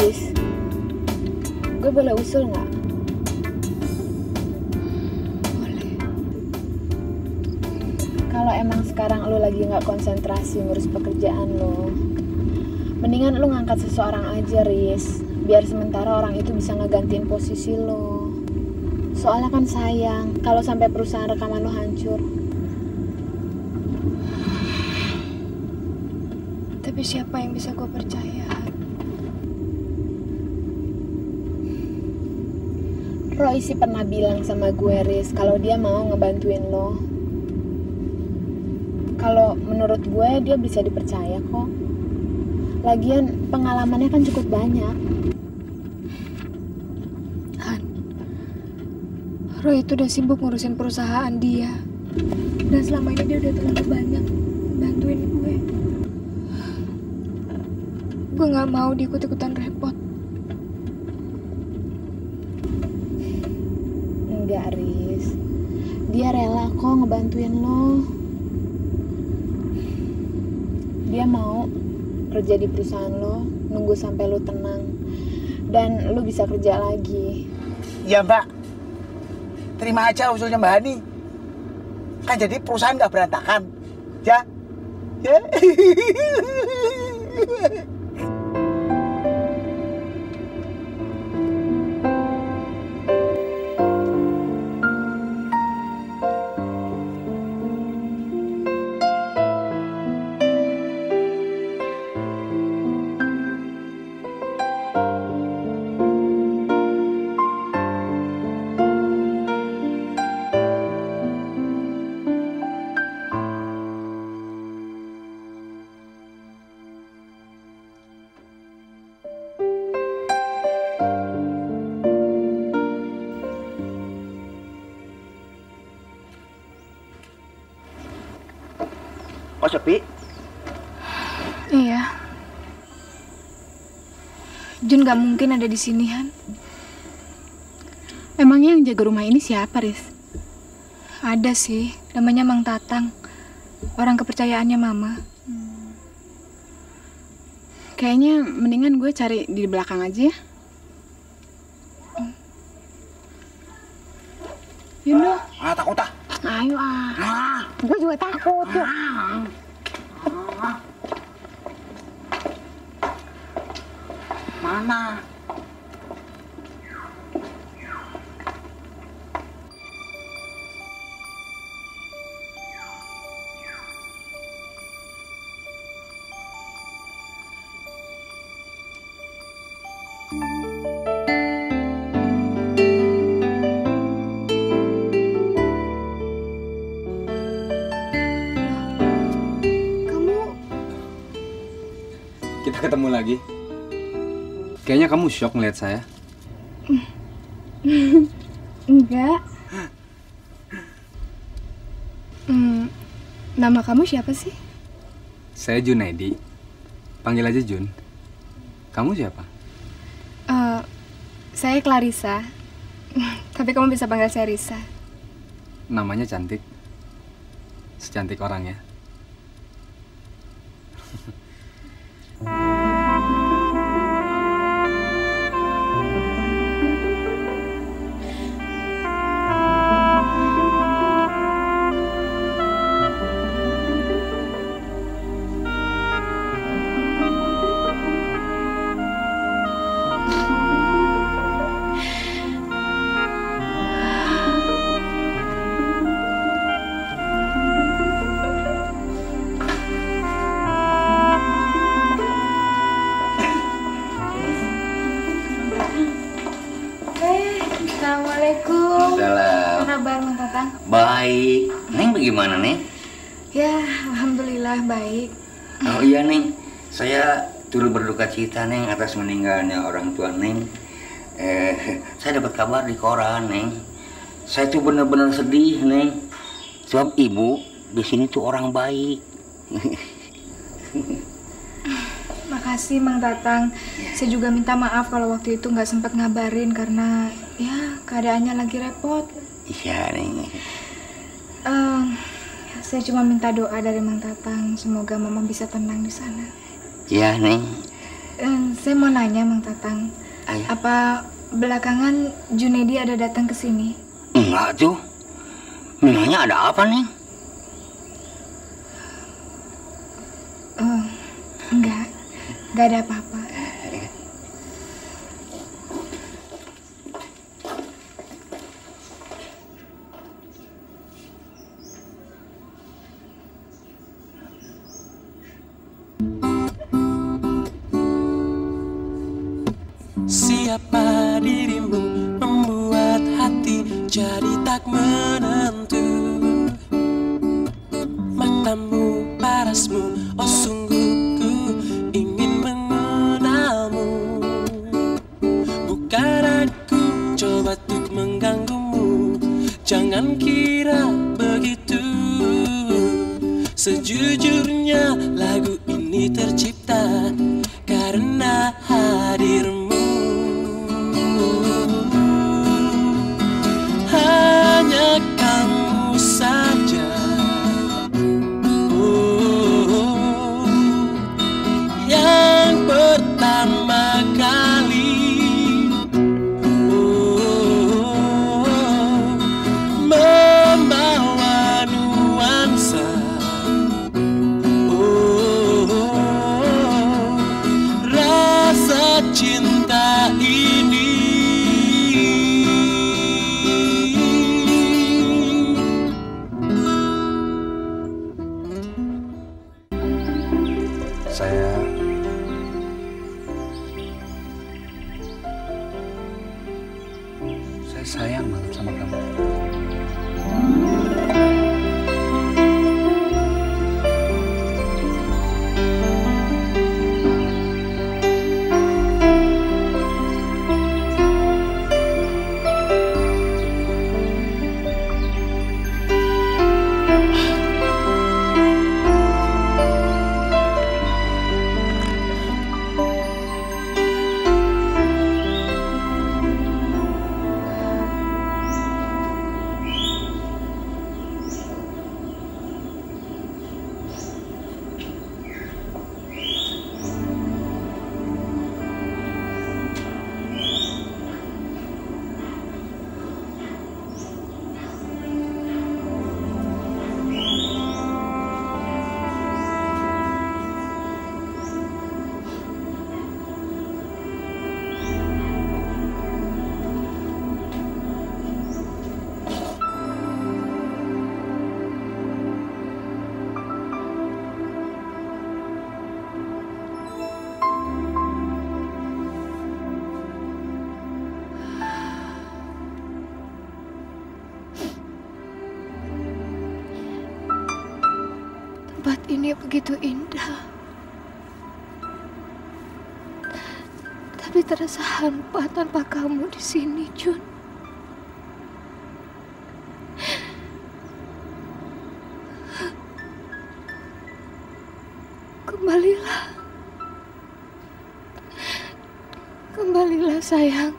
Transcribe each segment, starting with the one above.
Riz, gue boleh usul nggak? Boleh. Kalau emang sekarang lo lagi nggak konsentrasi ngurus pekerjaan lo, mendingan lo ngangkat seseorang aja, Riz. Biar sementara orang itu bisa ngegantiin posisi lo. Soalnya kan sayang kalau sampai perusahaan rekaman lo hancur. Tapi siapa yang bisa gue percaya? Roy sih pernah bilang sama gue, Riz, kalau dia mau ngebantuin lo. Kalau menurut gue dia bisa dipercaya kok. Lagian pengalamannya kan cukup banyak. Han, Roy itu udah sibuk ngurusin perusahaan dia. Dan selama ini dia udah terlalu banyak bantuin gue. Gue gak mau diikut-ikutan repot. Enggak, Riz. Dia rela kok ngebantuin lo. Dia mau kerja di perusahaan lo, nunggu sampai lo tenang. Dan lo bisa kerja lagi. Ya Mbak, terima aja usulnya Mbak Hani. Kan jadi perusahaan nggak berantakan. Ya? Ya? Oh sepi? Iya. Jun gak mungkin ada di sini, Han. Emangnya yang jaga rumah ini siapa, Riz? Ada sih, namanya Mang Tatang. Orang kepercayaannya Mama. Kayaknya mendingan gue cari di belakang aja ya. Yundo. Takut ah. Ayo ah. Gue juga takut. Yuk. Mana? Kita ketemu lagi. Kayaknya kamu shock ngeliat saya. Enggak. Nama kamu siapa sih? Saya Junaidi. Panggil aja Jun. Kamu siapa? Saya Clarissa. Tapi kamu bisa panggil saya Risa. Namanya cantik. Secantik orang ya. Assalamualaikum. Salam. Apa kabar, Mang Tatang? Baik. Neng bagaimana, Neng? Ya, alhamdulillah baik. Oh iya, Neng. Saya turut berduka cita, Neng, atas meninggalnya orang tua Neng. Saya dapat kabar di koran, Neng. Saya tuh benar-benar sedih, Neng. Sebab ibu di sini tuh orang baik. Makasih, Mang Tatang. Saya juga minta maaf kalau waktu itu nggak sempat ngabarin karena ya keadaannya lagi repot. Iya, Neng. Saya cuma minta doa dari Mang Tatang. Semoga Mama bisa tenang di sana. Iya, Neng. Saya mau nanya Mang Tatang, Ayah. apa belakangan Junedi ada datang ke sini? Enggak tuh. Memangnya ada apa nih? Oh, enggak ada apa-apa. Siapa dirimu membuat hati jadi tak menentu. Matamu, parasmu, oh sungguh ku ingin mengenalmu. Bukan aku coba untuk mengganggumu, jangan kira begitu. Sejujurnya lagu ini tercipta karena hadirmu. Hanya kamu saja, yang pertama kali membawa nuansa rasa cinta ini. Saya sayang banget sama kamu. Tempat ini begitu indah, tapi terasa hampa tanpa kamu di sini, Jun. Kembalilah sayang.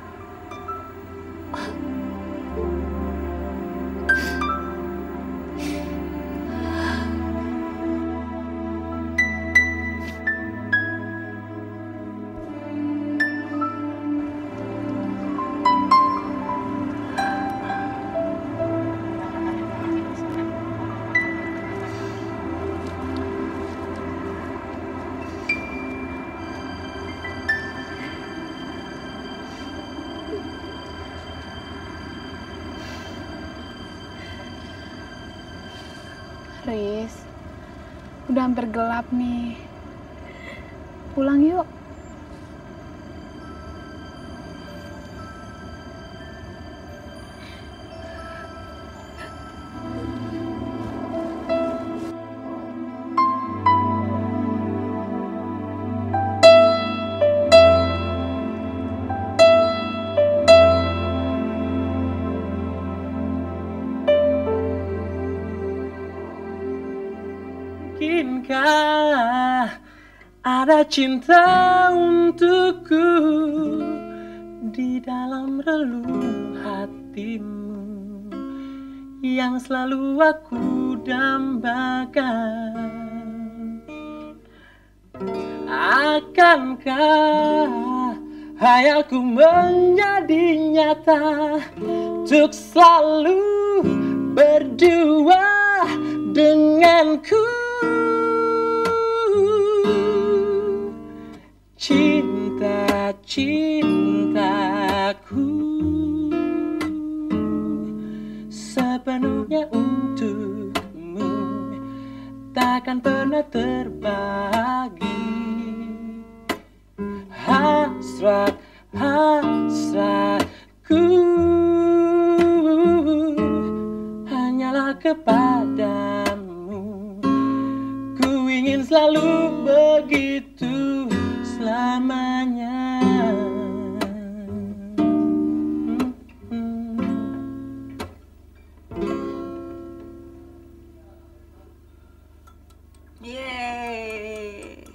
Riz, udah hampir gelap nih. Pulang yuk. Mungkinkah ada cinta untukku di dalam relung hatimu yang selalu aku dambakan? Akankah hayalku menjadi nyata untuk selalu berdua denganku? Cinta, cintaku sepenuhnya untukmu, takkan pernah terbagi. Hasrat, hasratku hanyalah kepadamu. Ku ingin selalu begitu selamanya. Yeay.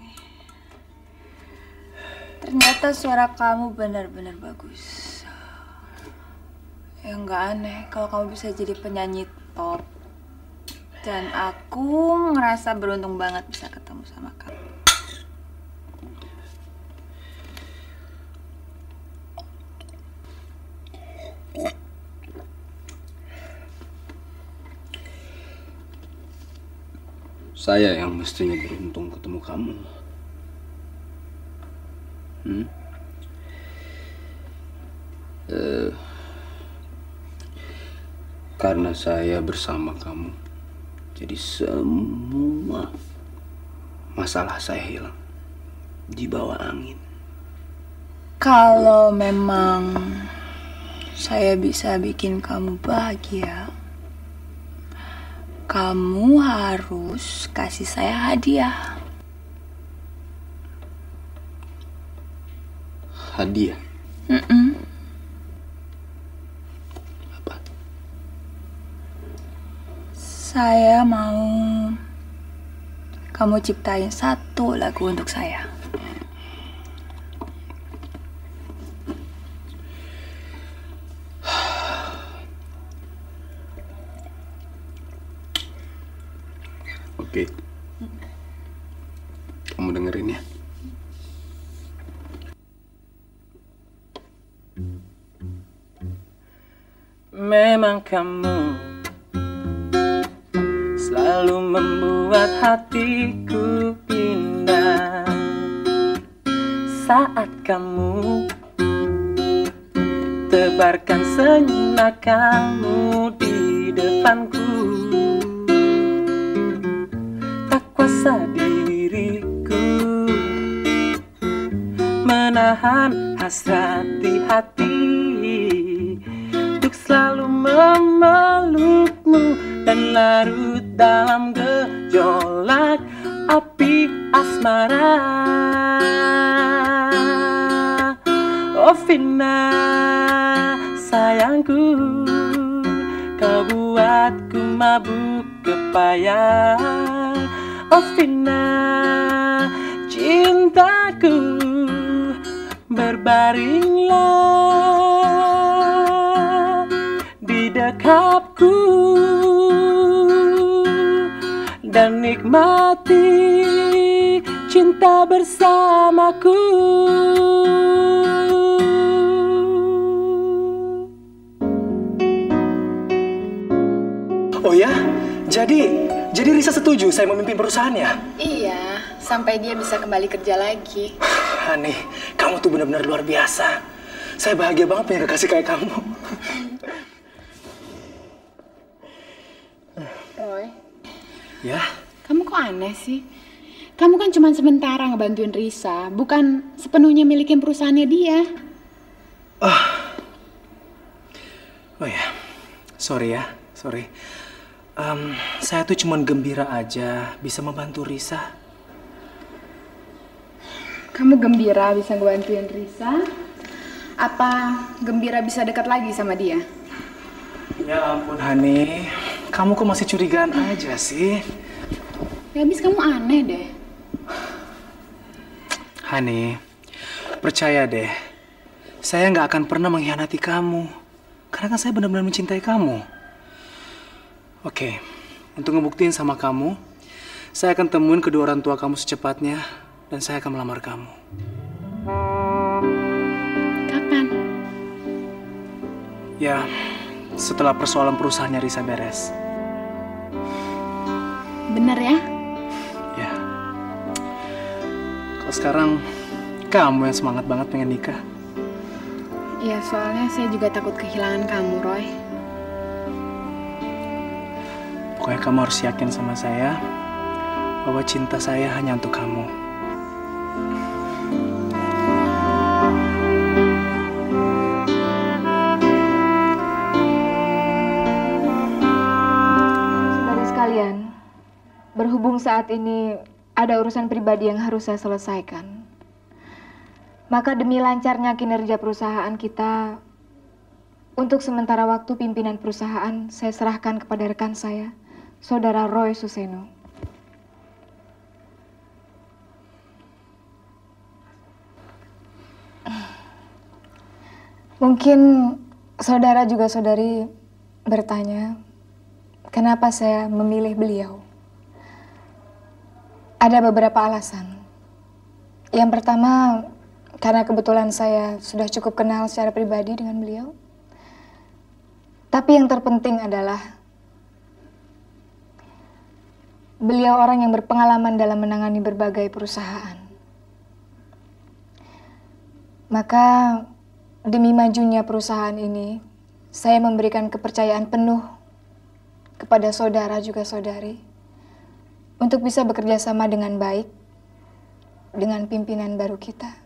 Ternyata suara kamu benar-benar bagus. Ya nggak aneh kalau kamu bisa jadi penyanyi top. Dan aku ngerasa beruntung banget bisa ketemu sama kamu. Saya yang mestinya beruntung ketemu kamu. Karena saya bersama kamu, jadi semua masalah saya hilang di bawah angin. Kalau memang saya bisa bikin kamu bahagia, kamu harus kasih saya hadiah. Hadiah? Apa? Saya mau kamu ciptain satu lagu untuk saya. Oke. Kamu dengerin ya. Memang kamu selalu membuat hatiku indah. Saat kamu tebarkan senyuman kamu di depanku, tak kuasa diriku menahan hasrat di hati untuk selalu memelukmu dan larut dalam gejolak api asmara. Oh Vina, sayangku, kau buatku mabuk kepayang. Oh Vina, cintaku, berbaringlah di dekapku dan nikmati cinta bersamaku. Oh ya, jadi Risa setuju saya memimpin perusahaannya? Iya, sampai dia bisa kembali kerja lagi. Hani, kamu tuh benar-benar luar biasa. Saya bahagia banget punya kekasih kayak kamu. Roy, Ya? kamu kok aneh sih? Kamu kan cuma sementara ngebantuin Risa, bukan sepenuhnya milikin perusahaannya dia. Oh ya, sorry. Saya tuh cuma gembira aja bisa membantu Risa. Kamu gembira bisa ngebantuin Risa? Apa gembira bisa dekat lagi sama dia? Ya ampun Hani, kamu kok masih curigaan aja sih? Ya habis kamu aneh deh. Hani, percaya deh, saya nggak akan pernah mengkhianati kamu. Karena kan saya benar-benar mencintai kamu. Oke, untuk ngebuktiin sama kamu, saya akan temuin kedua orang tua kamu secepatnya. dan saya akan melamar kamu. Kapan? Ya, setelah persoalan perusahaannya Risa beres. Bener ya? Ya. Kalau sekarang kamu yang semangat banget pengen nikah. Iya, soalnya saya juga takut kehilangan kamu, Roy. Pokoknya kamu harus yakin sama saya bahwa cinta saya hanya untuk kamu. Saudara sekalian, berhubung saat ini ada urusan pribadi yang harus saya selesaikan, maka demi lancarnya kinerja perusahaan kita, untuk sementara waktu pimpinan perusahaan saya serahkan kepada rekan saya, Saudara Roy Suseno. Mungkin saudara juga saudari bertanya, kenapa saya memilih beliau? Ada beberapa alasan. Yang pertama, karena kebetulan saya sudah cukup kenal secara pribadi dengan beliau. Tapi yang terpenting adalah beliau orang yang berpengalaman dalam menangani berbagai perusahaan. Maka demi majunya perusahaan ini, saya memberikan kepercayaan penuh kepada saudara juga saudari untuk bisa bekerja sama dengan baik dengan pimpinan baru kita.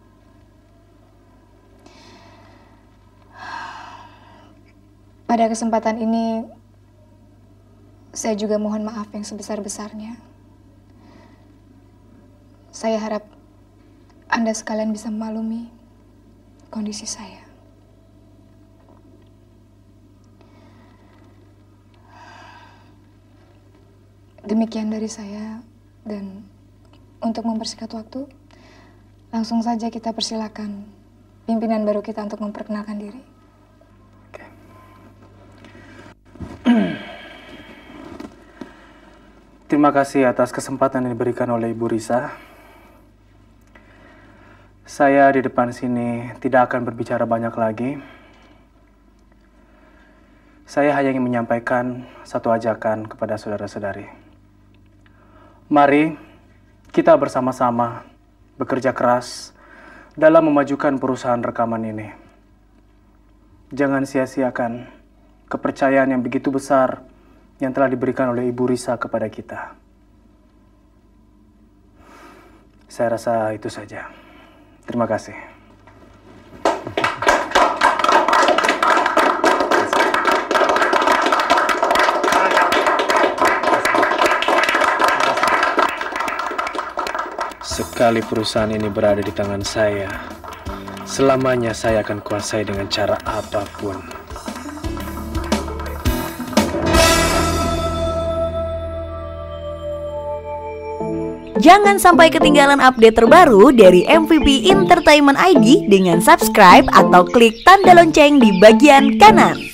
Pada kesempatan ini, saya juga mohon maaf yang sebesar-besarnya. Saya harap Anda sekalian bisa memaklumi kondisi saya. Demikian dari saya, dan untuk mempersingkat waktu, langsung saja kita persilakan pimpinan baru kita untuk memperkenalkan diri. Terima kasih atas kesempatan yang diberikan oleh Ibu Risa. Saya di depan sini tidak akan berbicara banyak lagi. Saya hanya ingin menyampaikan satu ajakan kepada saudara-saudari. Mari kita bersama-sama bekerja keras dalam memajukan perusahaan rekaman ini. Jangan sia-siakan kepercayaan yang begitu besar yang telah diberikan oleh Ibu Risa kepada kita. Saya rasa itu saja. Terima kasih. Sekali perusahaan ini berada di tangan saya, selamanya saya akan kuasai dengan cara apapun. Jangan sampai ketinggalan update terbaru dari MVP Entertainment ID dengan subscribe atau klik tanda lonceng di bagian kanan.